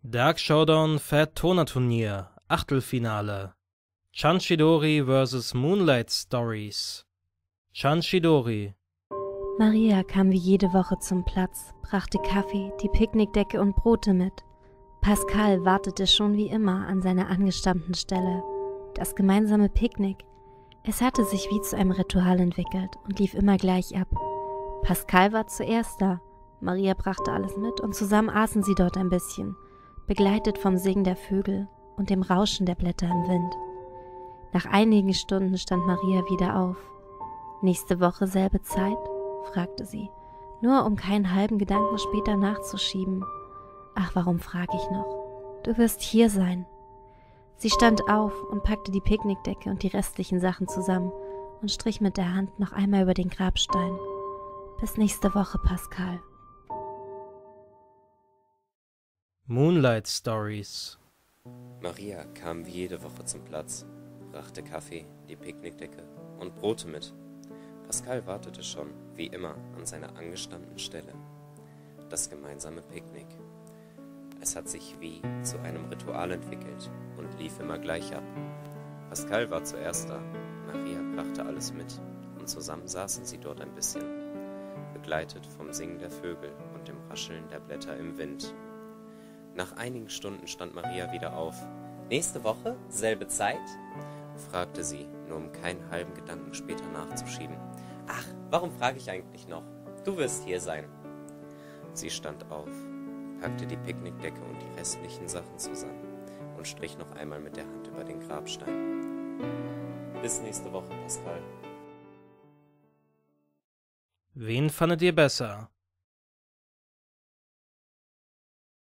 Dark Showdown Fat Toner Turnier, Achtelfinale. Chanchidori vs. Moonlight Stories. Chanchidori. Maria kam wie jede Woche zum Platz, brachte Kaffee, die Picknickdecke und Brote mit. Pascal wartete schon wie immer an seiner angestammten Stelle. Das gemeinsame Picknick. Es hatte sich wie zu einem Ritual entwickelt und lief immer gleich ab. Pascal war zuerst da. Maria brachte alles mit und zusammen aßen sie dort ein bisschen, begleitet vom Singen der Vögel und dem Rauschen der Blätter im Wind. Nach einigen Stunden stand Maria wieder auf. »Nächste Woche selbe Zeit?« fragte sie, nur um keinen halben Gedanken später nachzuschieben. »Ach, warum frage ich noch? Du wirst hier sein.« Sie stand auf und packte die Picknickdecke und die restlichen Sachen zusammen und strich mit der Hand noch einmal über den Grabstein. »Bis nächste Woche, Pascal.« Moonlight Stories. Maria kam wie jede Woche zum Platz, brachte Kaffee, die Picknickdecke und Brote mit. Pascal wartete schon, wie immer, an seiner angestammten Stelle. Das gemeinsame Picknick. Es hat sich wie zu einem Ritual entwickelt und lief immer gleich ab. Pascal war zuerst da, Maria brachte alles mit und zusammen saßen sie dort ein bisschen, begleitet vom Singen der Vögel und dem Rascheln der Blätter im Wind. Nach einigen Stunden stand Maria wieder auf. »Nächste Woche? Selbe Zeit?« fragte sie, nur um keinen halben Gedanken später nachzuschieben. »Ach, warum frage ich eigentlich noch? Du wirst hier sein.« Sie stand auf, packte die Picknickdecke und die restlichen Sachen zusammen und strich noch einmal mit der Hand über den Grabstein. »Bis nächste Woche, Pascal.« Wen fandet ihr besser?